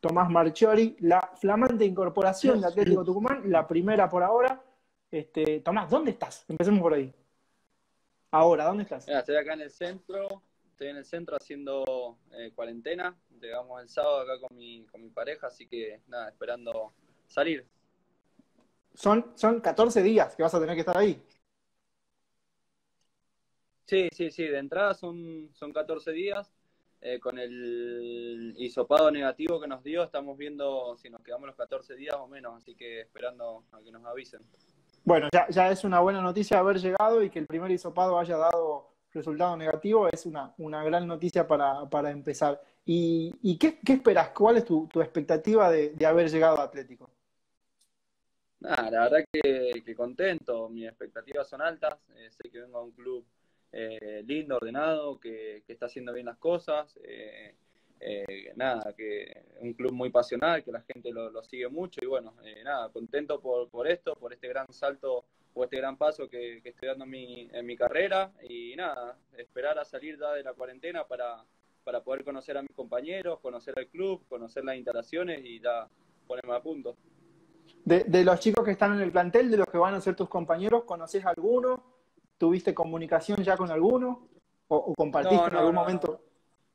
Tomás Marchiori, la flamante incorporación de Atlético Tucumán, la primera por ahora. Tomás, ¿dónde estás? Empecemos por ahí. Ahora, ¿dónde estás? Mira, estoy acá en el centro, haciendo cuarentena. Llegamos el sábado acá con mi pareja, así que nada, esperando salir. Son 14 días que vas a tener que estar ahí. Sí, de entrada son 14 días. Con el hisopado negativo que nos dio, estamos viendo si nos quedamos los 14 días o menos, así que esperando a que nos avisen. Bueno, ya es una buena noticia haber llegado y que el primer hisopado haya dado resultado negativo, es una gran noticia para empezar. ¿Y qué esperas? ¿Cuál es tu expectativa de haber llegado a Atlético? Nada, la verdad que contento, mis expectativas son altas, sé que vengo a un club lindo, ordenado, que está haciendo bien las cosas, nada, que un club muy pasional, que la gente lo sigue mucho y bueno, nada, contento por esto, por este gran salto o este gran paso que estoy dando en mi carrera y nada, esperar a salir ya de la cuarentena para poder conocer a mis compañeros, conocer al club, conocer las instalaciones y ya ponerme a punto. De los chicos que están en el plantel, de los que van a ser tus compañeros, ¿conoces alguno? ¿Tuviste comunicación ya con alguno? ¿O compartiste No, en no, algún no, no. momento?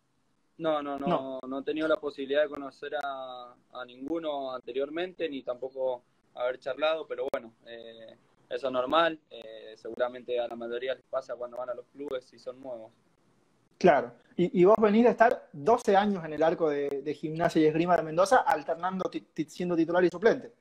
No. No he tenido la posibilidad de conocer a ninguno anteriormente, ni tampoco haber charlado, pero bueno, eso es normal. Seguramente a la mayoría les pasa cuando van a los clubes y son nuevos. Claro. Y vos venís de estar 12 años en el arco de Gimnasia y Esgrima de Mendoza, alternando siendo titular y suplente.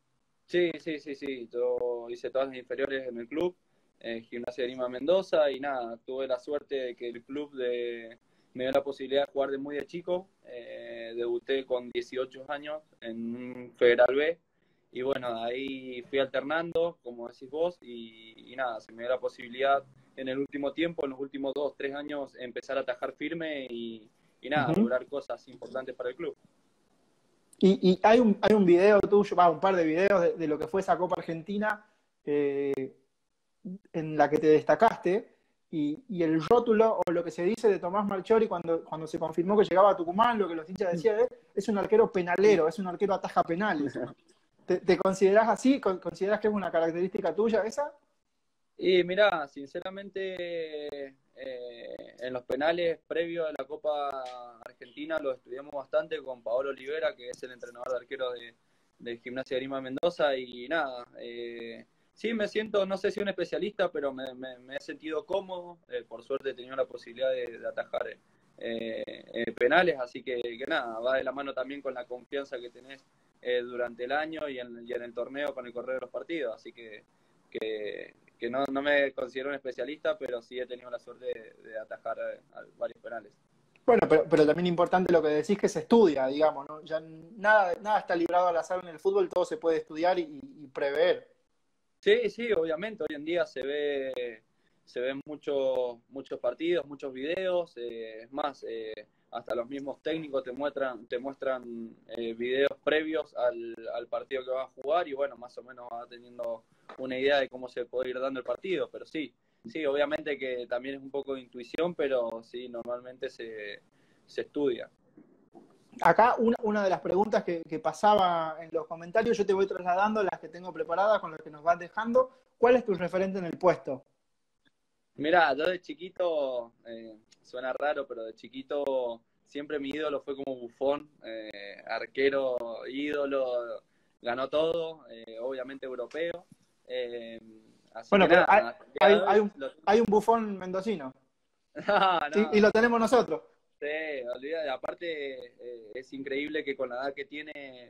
Sí. Yo hice todas las inferiores en el club, Gimnasia de Lima Mendoza, y nada, tuve la suerte de que el club me dio la posibilidad de jugar de muy de chico. Debuté con 18 años en un Federal B, y bueno, ahí fui alternando, como decís vos, y nada, se me dio la posibilidad en el último tiempo, en los últimos 2, 3 años, empezar a atajar firme y nada, Uh-huh. lograr cosas importantes para el club. Y hay un video tuyo, un par de videos de lo que fue esa Copa Argentina eh, en la que te destacaste, y el rótulo o lo que se dice de Tomás Marchiori cuando se confirmó que llegaba a Tucumán, lo que los hinchas decían es un arquero penalero, es un arquero ataja penales. ¿Te considerás así? ¿Considerás que es una característica tuya esa? Y mirá, sinceramente, en los penales previos a la Copa Argentina lo estudiamos bastante con Paolo Olivera, que es el entrenador de arqueros de Gimnasia de Grima Mendoza, y nada, sí me siento, no sé si un especialista, pero me he sentido cómodo, por suerte he tenido la posibilidad de atajar penales, así que nada, va de la mano también con la confianza que tenés durante el año y en el torneo con el correr de los partidos, así que no me considero un especialista, pero sí he tenido la suerte de atajar a varios penales. Bueno, pero también importante lo que decís, que se estudia, digamos, ¿no? Ya nada está librado al azar en el fútbol, todo se puede estudiar y prever. Sí, obviamente, hoy en día se ven muchos partidos, muchos videos, es más, hasta los mismos técnicos te muestran videos previos al partido que vas a jugar y bueno, más o menos vas teniendo una idea de cómo se puede ir dando el partido, pero sí, obviamente que también es un poco de intuición, pero sí, normalmente se estudia. Acá una de las preguntas que pasaba en los comentarios, yo te voy trasladando las que tengo preparadas con las que nos vas dejando. ¿Cuál es tu referente en el puesto? Mirá, yo de chiquito, suena raro, pero de chiquito siempre mi ídolo fue como Buffon, arquero, ídolo, ganó todo, obviamente europeo. eh, Así Bueno, que pero nada, hasta el día de hoy hay un Bufón mendocino, no, ¿sí? Y lo tenemos nosotros. sí, olvídate, aparte es increíble que con la edad que tiene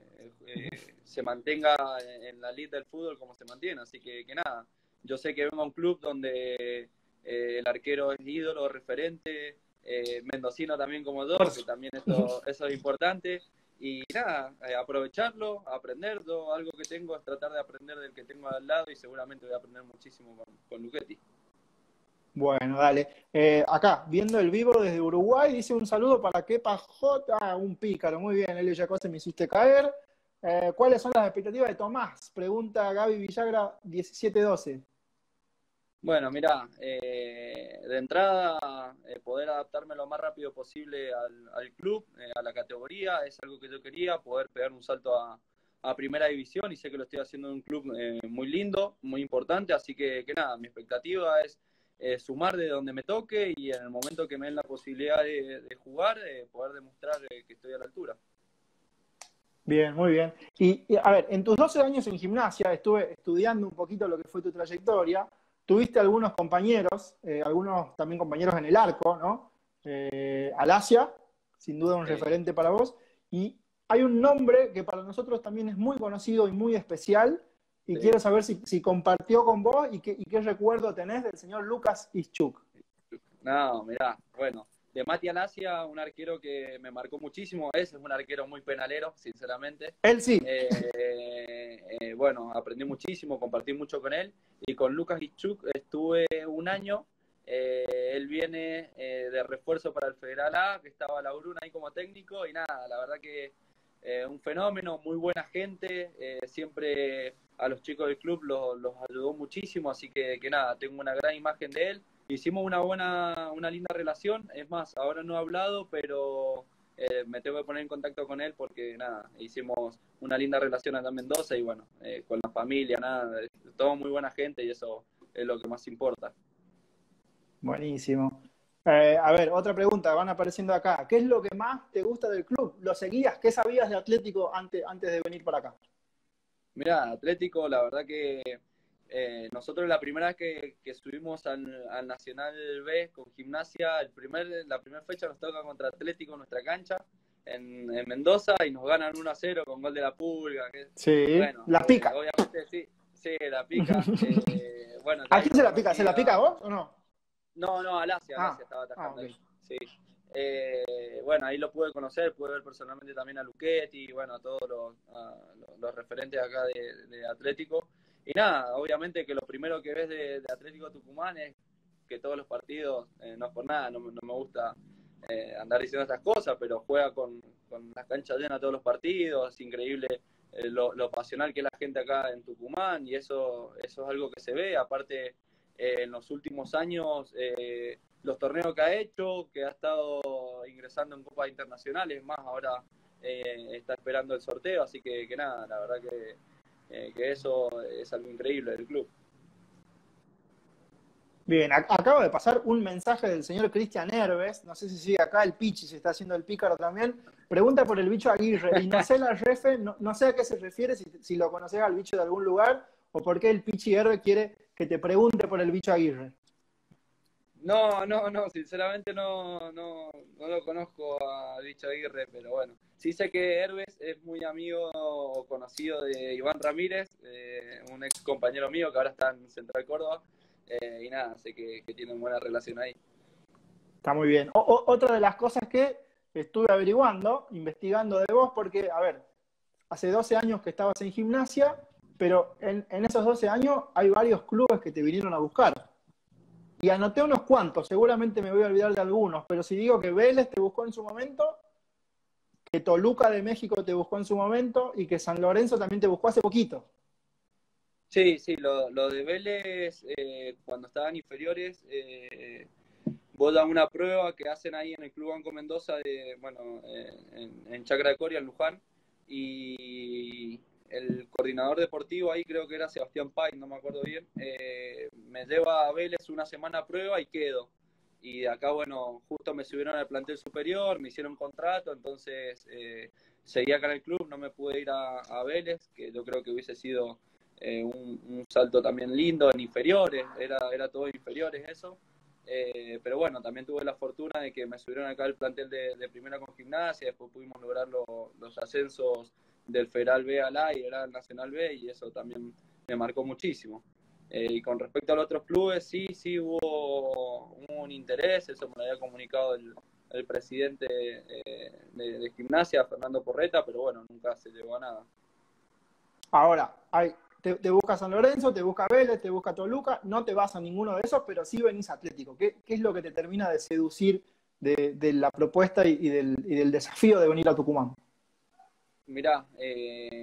se mantenga en la elite del fútbol como se mantiene, así que nada, yo sé que vengo a un club donde el arquero es ídolo, referente, mendocino también como yo, que también eso es importante, y nada, aprovecharlo, aprender, yo algo que tengo es tratar de aprender del que tengo al lado y seguramente voy a aprender muchísimo con Luchetti. Bueno, dale. Acá, viendo el vivo desde Uruguay, dice un saludo para Kepa J, un pícaro. Muy bien, Elio Jacose, me hiciste caer. ¿Cuáles son las expectativas de Tomás? Pregunta Gaby Villagra, 1712. Bueno, mirá, de entrada, poder adaptarme lo más rápido posible al club, a la categoría, es algo que yo quería, poder pegar un salto a primera división, y sé que lo estoy haciendo en un club muy lindo, muy importante, así que nada, mi expectativa es sumar de donde me toque, y en el momento que me den la posibilidad de jugar, poder demostrar que estoy a la altura. Bien, muy bien. A ver, en tus 12 años en gimnasia, estuve estudiando un poquito lo que fue tu trayectoria. Tuviste algunos compañeros, algunos también compañeros en el arco, ¿no? Alasia, sin duda un Sí. referente para vos. Y hay un nombre que para nosotros también es muy conocido y muy especial. Y Sí. quiero saber si compartió con vos y qué recuerdo tenés del señor Lucas Ischuk. No, mirá, bueno, de Mati Alasia, un arquero que me marcó muchísimo, es un arquero muy penalero, sinceramente. Él sí. Bueno, aprendí muchísimo, compartí mucho con él, y con Lucas Ichuk estuve un año. Él viene de refuerzo para el Federal A, que estaba Lauruna ahí como técnico, y nada, la verdad que un fenómeno, muy buena gente, siempre a los chicos del club los ayudó muchísimo, así que nada, tengo una gran imagen de él. Hicimos una linda relación, es más, ahora no he hablado, pero me tengo que poner en contacto con él porque nada, hicimos una linda relación acá en Mendoza, y bueno, con la familia, nada, todo muy buena gente, y eso es lo que más importa. Buenísimo. A ver, otra pregunta, van apareciendo acá. ¿Qué es lo que más te gusta del club? ¿Lo seguías? ¿Qué sabías de Atlético antes de venir para acá? Mirá, Atlético, la verdad que nosotros la primera vez que subimos al Nacional B con Gimnasia, la primera fecha nos toca contra Atlético en nuestra cancha, en Mendoza, y nos ganan 1-0 con gol de la Pulga. Sí, Bueno, la pica. obviamente sí, sí, la pica. Bueno, de ¿A ahí quién nos se la pica? ¿Se la pica a conocía. vos o no? No, no, Ah, Alasia estaba atajando ok. ahí. Sí. Bueno, ahí lo pude conocer, pude ver personalmente también a Luchetti, bueno, a todos los referentes acá de Atlético. Y nada, obviamente que lo primero que ves de Atlético Tucumán es que todos los partidos, no es por nada, no me gusta andar diciendo estas cosas, pero juega con las canchas llenas todos los partidos, es increíble lo pasional que es la gente acá en Tucumán, y eso es algo que se ve. Aparte, en los últimos años, los torneos que ha hecho, que ha estado ingresando en copas internacionales, más ahora está esperando el sorteo, así que nada, la verdad que eso es algo increíble del club. Bien, acabo de pasar un mensaje del señor Cristian Herbes, no sé si sigue acá, el Pichi se está haciendo el pícaro también, pregunta por el bicho Aguirre, y no sé la refe, no sé a qué se refiere, si lo conoces al bicho de algún lugar, o por qué el Pichi Herbes quiere que te pregunte por el bicho Aguirre. No, sinceramente no lo conozco a Dicho Aguirre, pero bueno. Sí sé que Herbes es muy amigo o conocido de Iván Ramírez, un ex compañero mío que ahora está en Central Córdoba, y nada, sé que tienen buena relación ahí. Está muy bien. Otra de las cosas que estuve averiguando, investigando de vos, porque, a ver, hace 12 años que estabas en gimnasia, pero en esos 12 años hay varios clubes que te vinieron a buscar. Y anoté unos cuantos, seguramente me voy a olvidar de algunos, pero si digo que Vélez te buscó en su momento, que Toluca de México te buscó en su momento y que San Lorenzo también te buscó hace poquito. Sí, lo de Vélez, cuando estaban inferiores, vos das una prueba que hacen ahí en el Club Banco Mendoza, bueno, en Chacra de Coria, en Luján, y el coordinador deportivo ahí, creo que era Sebastián Pay, no me acuerdo bien, me lleva a Vélez una semana a prueba y quedo. Y de acá, bueno, justo me subieron al plantel superior, me hicieron contrato, entonces seguí acá en el club, no me pude ir a Vélez, que yo creo que hubiese sido un salto también lindo en inferiores, era todo inferiores eso. Pero bueno, también tuve la fortuna de que me subieron acá al plantel de primera con Gimnasia, después pudimos lograr los ascensos del Federal B al A y era el Nacional B, y eso también me marcó muchísimo. Y con respecto a los otros clubes, sí hubo un interés, eso me lo había comunicado el presidente de Gimnasia, Fernando Porreta, pero bueno, nunca se llegó a nada. Ahora, te busca San Lorenzo, te busca Vélez, te busca Toluca, no te vas a ninguno de esos, pero sí venís a Atlético. ¿Qué es lo que te termina de seducir de la propuesta y del desafío de venir a Tucumán? Mirá,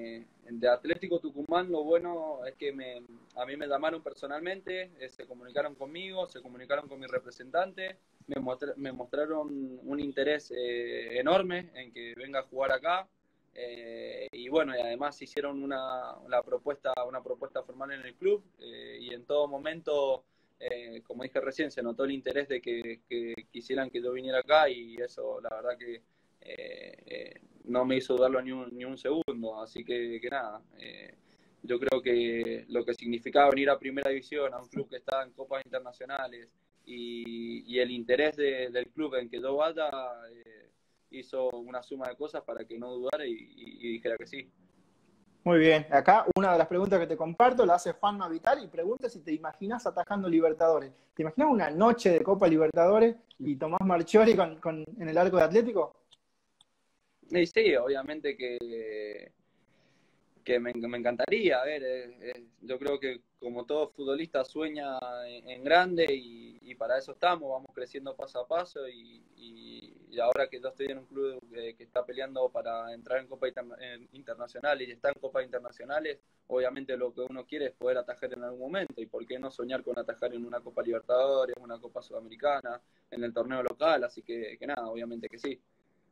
de Atlético Tucumán lo bueno es que a mí me llamaron personalmente, se comunicaron conmigo, se comunicaron con mi representante, me mostraron un interés enorme en que venga a jugar acá. Y bueno, y además hicieron una propuesta formal en el club, y en todo momento, como dije recién, se notó el interés de que quisieran que yo viniera acá, y eso la verdad que no me hizo dudarlo ni un segundo. Así que nada, yo creo que lo que significaba venir a Primera División, a un club que está en copas internacionales, y el interés del club en que yo vaya, hizo una suma de cosas para que no dudara y dijera que sí. Muy bien. Acá una de las preguntas que te comparto la hace Juanma Vital y pregunta si te imaginas atajando Libertadores. ¿Te imaginas una noche de Copa Libertadores y Tomás Marchiori en el arco de Atlético? Y sí, obviamente que me encantaría. A ver, yo creo que como todo futbolista sueña en grande, y para eso estamos, vamos creciendo paso a paso, y ahora que yo estoy en un club que está peleando para entrar en Copa Internacional y está en Copas Internacionales, obviamente lo que uno quiere es poder atajar en algún momento, y por qué no soñar con atajar en una Copa Libertadores, una Copa Sudamericana, en el torneo local. Así que nada, obviamente que sí.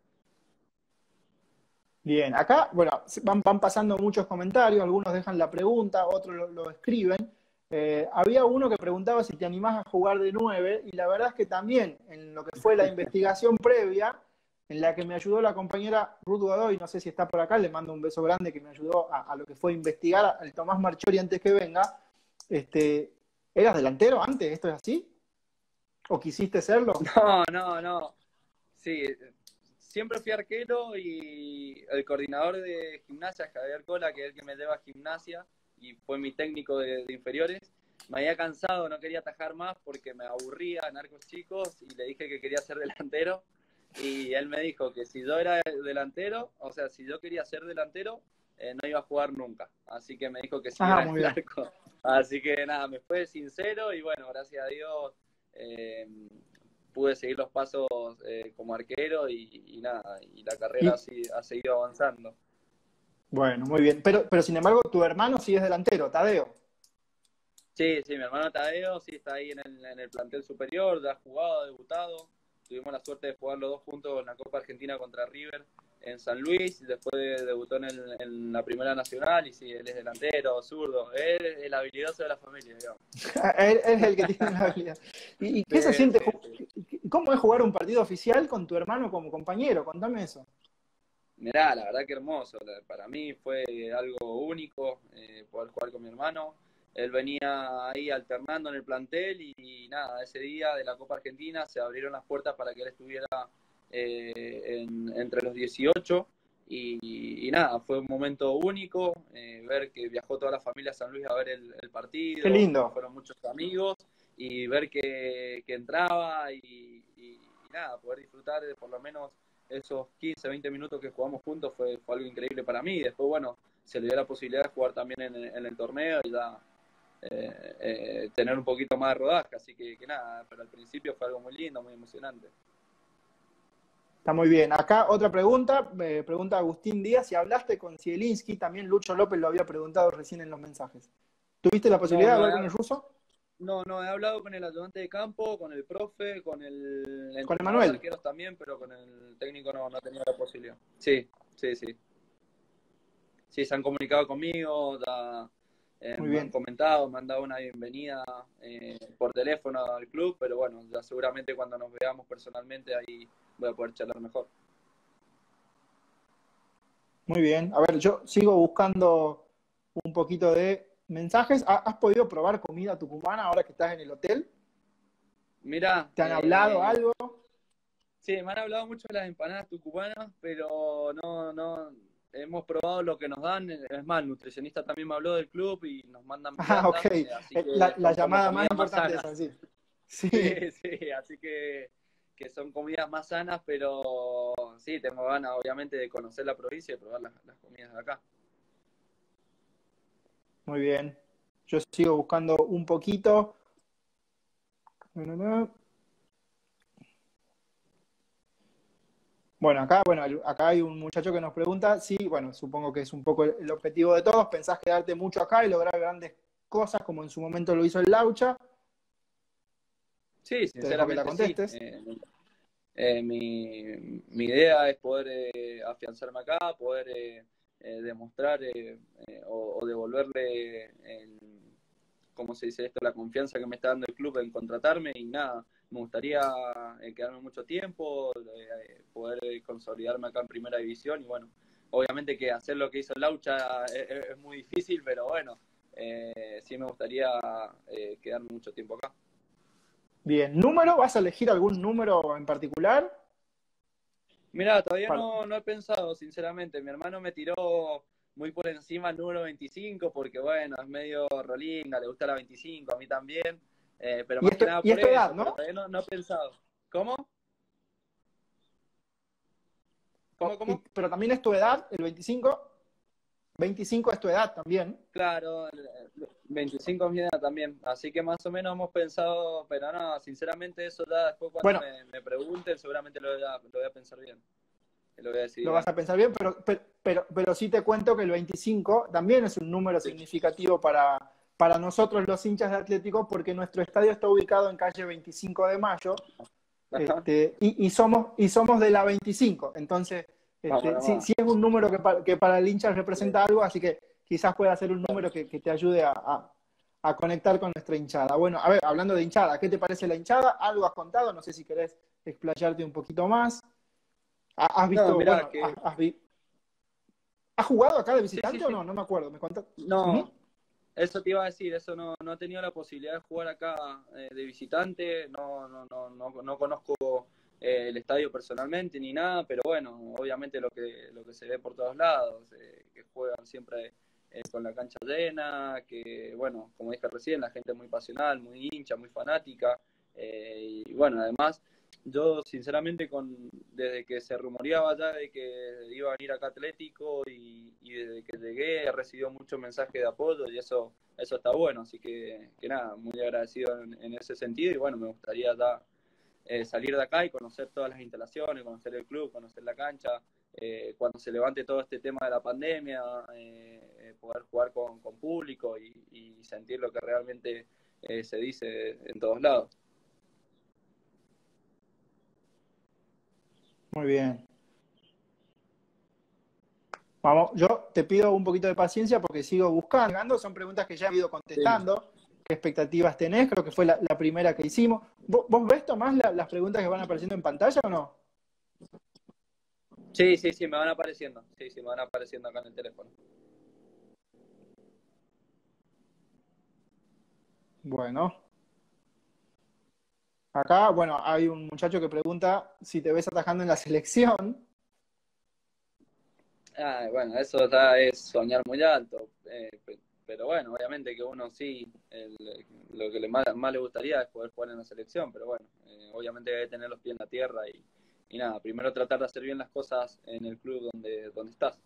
Bien, acá, bueno, van pasando muchos comentarios, algunos dejan la pregunta, otros lo escriben. Había uno que preguntaba si te animás a jugar de 9, y la verdad es que también en lo que fue la investigación previa, en la que me ayudó la compañera Ruth Godoy, no sé si está por acá, le mando un beso grande, que me ayudó a lo que fue investigar al Tomás Marchiori antes que venga. ¿Eras delantero antes? ¿Esto es así? ¿O quisiste serlo? No. Sí, siempre fui arquero, y el coordinador de gimnasia, Javier Cola, que es el que me lleva a gimnasia y fue mi técnico de inferiores, me había cansado, no quería atajar más porque me aburría en arcos chicos, y le dije que quería ser delantero, y él me dijo que si yo era delantero, o sea, si yo quería ser delantero, no iba a jugar nunca. Así que me dijo que Ah, siguiera en muy el bien. arco. Así que nada, me fue sincero, y bueno, gracias a Dios, eh, pude seguir los pasos como arquero, y nada, y la carrera Y, así ha seguido avanzando. bueno, muy bien. Pero sin embargo, tu hermano sí es delantero, Tadeo. Sí, mi hermano Tadeo sí está ahí en el plantel superior, ya ha jugado, ha debutado. Tuvimos la suerte de jugar los dos juntos en la Copa Argentina contra River en San Luis, y después debutó en la Primera Nacional, y sí, él es delantero, zurdo, él es el habilidoso de la familia, digamos. Él es el que tiene la habilidad. ¿Y Sí, qué se siente? sí, sí. ¿Cómo es jugar un partido oficial con tu hermano como compañero? Contame eso. Mirá, la verdad que hermoso. Para mí fue algo único, poder jugar con mi hermano. Él venía ahí alternando en el plantel, y nada, ese día de la Copa Argentina se abrieron las puertas para que él estuviera entre los 18, y nada, fue un momento único, ver que viajó toda la familia a San Luis a ver el Qué partido, lindo. fueron muchos amigos, y ver que entraba, y nada, poder disfrutar de por lo menos esos 15, 20 minutos que jugamos juntos fue algo increíble para mí. Después, bueno, se le dio la posibilidad de jugar también en el torneo, y ya tener un poquito más de rodaje. Así que nada, pero al principio fue algo muy lindo, muy emocionante. Está muy bien. Acá otra pregunta, pregunta Agustín Díaz, si hablaste con Zielinski, también Lucho López lo había preguntado recién en los mensajes. ¿Tuviste la No, posibilidad de no, hablar con el ruso? no, he hablado con el ayudante de campo, con el profe, con el ¿Con entrenador de Emanuel? arqueros también, pero con el técnico no he tenido la posibilidad. Sí, sí, sí. Sí, se han comunicado conmigo, ya, Muy me han bien. comentado, me han dado una bienvenida por teléfono al club, pero bueno, ya seguramente cuando nos veamos personalmente ahí voy a poder charlar mejor. Muy bien. A ver, yo sigo buscando un poquito de mensajes. ¿Has podido probar comida tucumana ahora que estás en el hotel? Mirá, ¿Te han hablado algo? sí, me han hablado mucho de las empanadas tucumanas, pero no, hemos probado lo que nos dan. Es más, el nutricionista también me habló del club y nos mandan Ah, ok. viandas, así que La son como llamada más comidas más importante es sanas. así. Sí, Sí. sí, así que son comidas más sanas, pero sí, tengo ganas obviamente de conocer la provincia y de probar las comidas de acá. Muy bien. Yo sigo buscando un poquito. No, no, no. Acá hay un muchacho que nos pregunta, sí, bueno, supongo que es un poco el objetivo de todos, ¿pensás quedarte mucho acá y lograr grandes cosas como en su momento lo hizo el Laucha? Sí, Te dejo que la sinceramente sí. contestes. Mi idea es poder afianzarme acá, poder demostrar o devolverle, ¿cómo se dice esto? La confianza que me está dando el club en contratarme y nada, me gustaría quedarme mucho tiempo, poder consolidarme acá en Primera División y bueno, obviamente que hacer lo que hizo el Laucha es muy difícil, pero bueno, sí me gustaría quedarme mucho tiempo acá. Bien, ¿número? ¿Vas a elegir algún número en particular? Mira, todavía Para- no he pensado, sinceramente. Mi hermano me tiró muy por encima el número 25 porque, bueno, es medio rolinga, le gusta la 25, a mí también. Pero más que nada y por es tu edad, eso, pero ¿no? todavía no he pensado. ¿Cómo? ¿Cómo? Pero también es tu edad, el 25. 25 es tu edad también. Claro, el 25 es mi edad también. Así que más o menos hemos pensado, pero no, sinceramente eso ya después cuando Bueno, me pregunten seguramente lo voy a pensar bien. Lo voy a decidir lo vas bien. a pensar bien, pero sí te cuento que el 25 también es un número Sí. significativo para nosotros los hinchas de Atlético, porque nuestro estadio está ubicado en calle 25 de Mayo, Ajá. y somos de la 25. Entonces, Vamos sí, nomás. sí es un número que para el hincha representa algo, así que quizás pueda ser un número que te ayude a conectar con nuestra hinchada. Bueno, a ver, hablando de hinchada, ¿qué te parece la hinchada? Algo has contado, no sé si querés explayarte un poquito más. ¿Has No, visto, mirá, bueno, que has jugado acá de sí, sí, visitante o sí. no? No me acuerdo, me contaste. Ujú. No, eso te iba a decir, eso no he tenido la posibilidad de jugar acá de visitante, no conozco el estadio personalmente ni nada, pero bueno, obviamente lo que se ve por todos lados, que juegan siempre con la cancha llena, que bueno, como dije recién, la gente es muy pasional, muy hincha, muy fanática, y bueno, además yo sinceramente desde que se rumoreaba ya de que iba a venir acá Atlético y desde que llegué he recibido muchos mensajes de apoyo y eso está bueno, así que nada, muy agradecido en ese sentido y bueno, me gustaría ya, salir de acá y conocer todas las instalaciones, conocer el club, conocer la cancha, cuando se levante todo este tema de la pandemia, poder jugar con público y sentir lo que realmente se dice en todos lados. Muy bien. Vamos, yo te pido un poquito de paciencia porque sigo buscando. Son preguntas que ya he ido Sí. contestando. ¿Qué expectativas tenés? Creo que fue la primera que hicimos. ¿Vos ves, Tomás, las preguntas que van apareciendo en pantalla o no? Sí, sí, sí, me van apareciendo. Sí, sí, me van apareciendo acá en el teléfono. Bueno, acá, bueno, hay un muchacho que pregunta si te ves atajando en la selección. Ah, bueno, eso ya es soñar muy alto. Pero bueno, obviamente que uno sí, lo que más le gustaría es poder jugar en la selección, pero bueno, obviamente debe tener los pies en la tierra y nada, primero tratar de hacer bien las cosas en el club donde estás.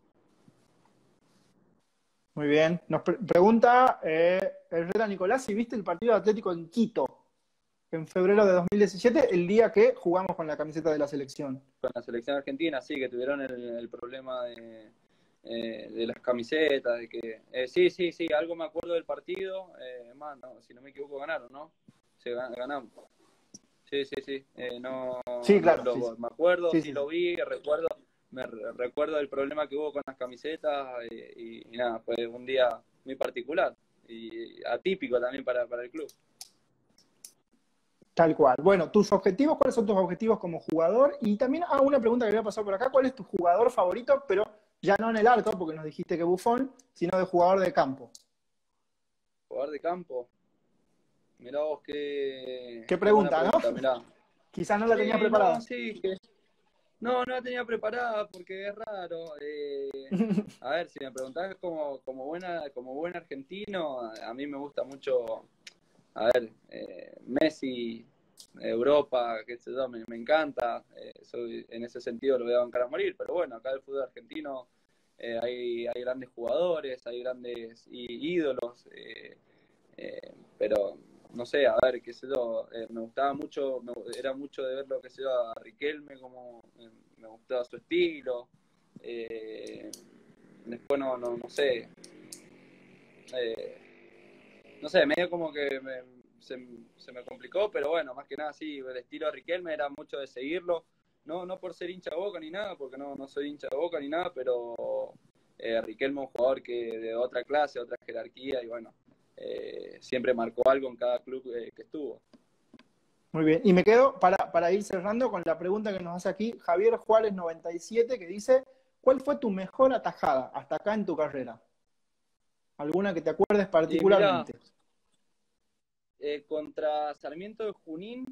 Muy bien. Nos pregunta Herrera Nicolás si viste el partido de Atlético en Quito en febrero de 2017, el día que jugamos con la camiseta de la selección. Con la selección argentina, sí, que tuvieron el problema de las camisetas, de que sí, sí, sí, algo me acuerdo del partido, más, no, si no me equivoco ganaron, ¿no? Sí, ganamos. Sí, sí, sí, Sí, claro, sí, me acuerdo, sí, sí sí, lo sí. vi, recuerdo el problema que hubo con las camisetas y nada, fue un día muy particular y atípico también para el club. Tal cual. Bueno, tus objetivos, ¿cuáles son tus objetivos como jugador? Y también una pregunta que había pasado por acá, ¿cuál es tu jugador favorito? Pero ya no en el arco, porque nos dijiste que Buffon, sino de jugador de campo. Jugador de campo, mirá vos, Qué qué buena pregunta, ¿no? pregunta, mirá. Quizás no la tenías Sí, no, preparada. sí, no la tenía preparada porque es raro. A ver, si me preguntás como buen argentino, a mí me gusta mucho, a ver, Messi, Europa, qué sé yo, me encanta. En ese sentido lo voy a bancar a morir, pero bueno, acá el fútbol argentino hay grandes jugadores, hay grandes ídolos, pero no sé, a ver, qué sé yo, me gustaba mucho, era mucho de ver lo que sé yo, a Riquelme, como me gustaba su estilo. Después no sé, no sé, medio como que se me complicó, pero bueno, más que nada sí, el estilo de Riquelme era mucho de seguirlo, no por ser hincha de Boca ni nada, porque no soy hincha de Boca ni nada, pero Riquelme es un jugador que de otra clase, otra jerarquía, y bueno, siempre marcó algo en cada club que estuvo. Muy bien. Y me quedo para ir cerrando con la pregunta que nos hace aquí Javier Juárez 97, que dice, ¿cuál fue tu mejor atajada hasta acá en tu carrera? ¿Alguna que te acuerdes Y mira, particularmente? contra Sarmiento de Junín,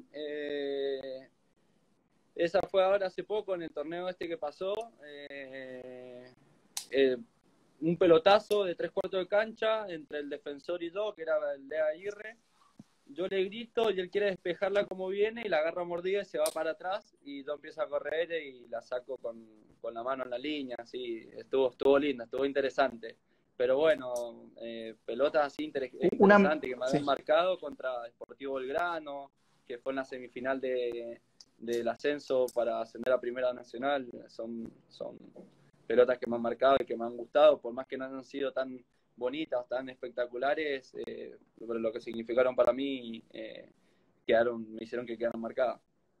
esa fue ahora hace poco en el torneo este que pasó. Eh, un pelotazo de 3/4 de cancha entre el defensor y yo, que era el de Aguirre. Yo le grito y él quiere despejarla como viene y la agarra mordida y se va para atrás y yo empiezo a correr y la saco con la mano en la línea. Así, estuvo linda, estuvo interesante. Pero bueno, pelotas así Una, interesantes que me habían sí. marcado contra Sportivo Belgrano, que fue en la semifinal del ascenso para ascender a Primera Nacional. Son pelotas que me han marcado y que me han gustado, por más que no han sido tan bonitas, tan espectaculares, pero lo que significaron para mí me hicieron que quedaran marcadas.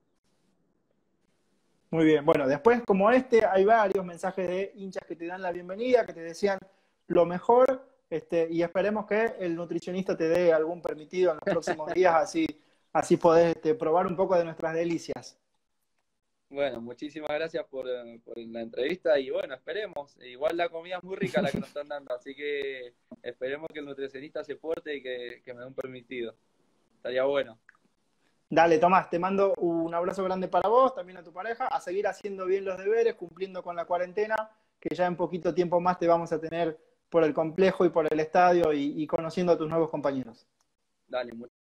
Muy bien. Bueno, después, como este, hay varios mensajes de hinchas que te dan la bienvenida, que te desean lo mejor, y esperemos que el nutricionista te dé algún permitido en los próximos días, así podés probar un poco de nuestras delicias. Bueno, muchísimas gracias por la entrevista y bueno, esperemos. Igual la comida es muy rica la que nos están dando, así que esperemos que el nutricionista se porte y que me dé un permitido. Estaría bueno. Dale, Tomás, te mando un abrazo grande para vos, también a tu pareja, a seguir haciendo bien los deberes, cumpliendo con la cuarentena, que ya en poquito tiempo más te vamos a tener por el complejo y por el estadio y conociendo a tus nuevos compañeros. Dale,